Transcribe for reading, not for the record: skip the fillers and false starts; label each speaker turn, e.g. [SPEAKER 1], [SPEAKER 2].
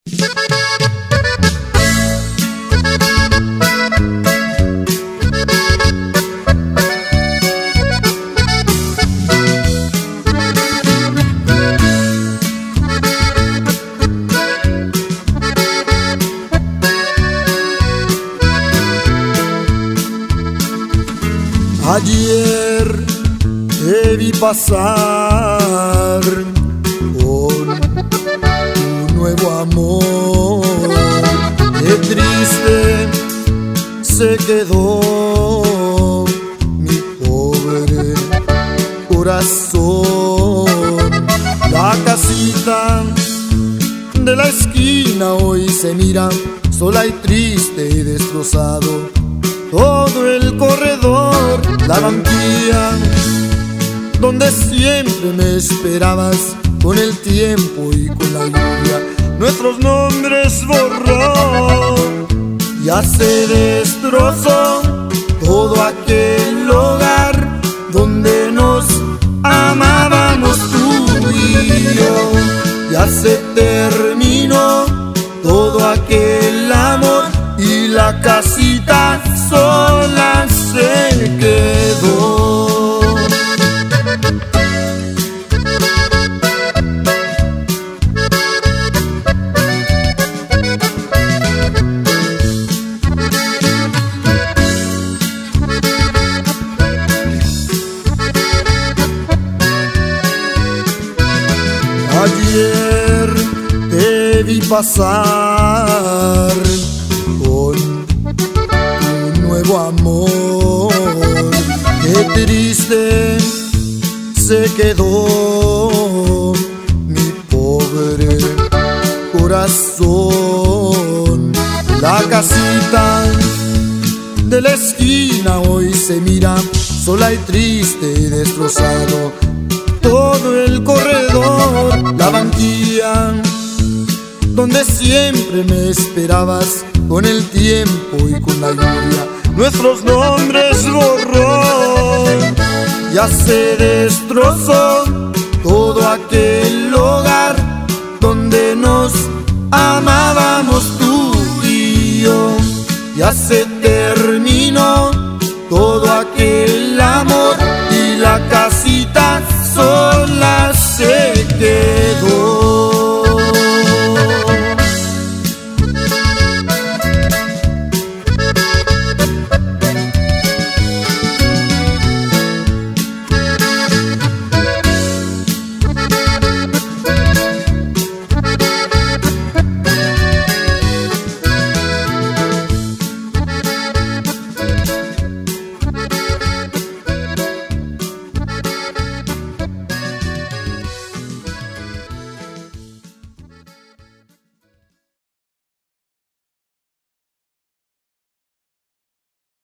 [SPEAKER 1] Ayer te vi pasar con tu nuevo amor. Qué triste se quedó mi pobre corazón. La casita de la esquina hoy se mira sola y triste y destrozado. Todo el corredor, la banquilla donde siempre me esperabas, con el tiempo y con la lluvia nuestros nombres borró. Ya se destrozó todo aquel hogar donde nos amábamos tú y yo. Ya se terminó todo aquel amor y la casita sola se quedó. Ayer te vi pasar con tu nuevo amor. Qué triste se quedó mi pobre corazón. La casita de la esquina hoy se mira sola y triste y destrozado. Todo el corredor, la banquilla donde siempre me esperabas, con el tiempo y con la lluvia nuestros nombres borró. Ya se destrozó todo aquel hogar donde nos amábamos tú y yo. Ya se terminó todo aquel amor y la casita sola se quedó.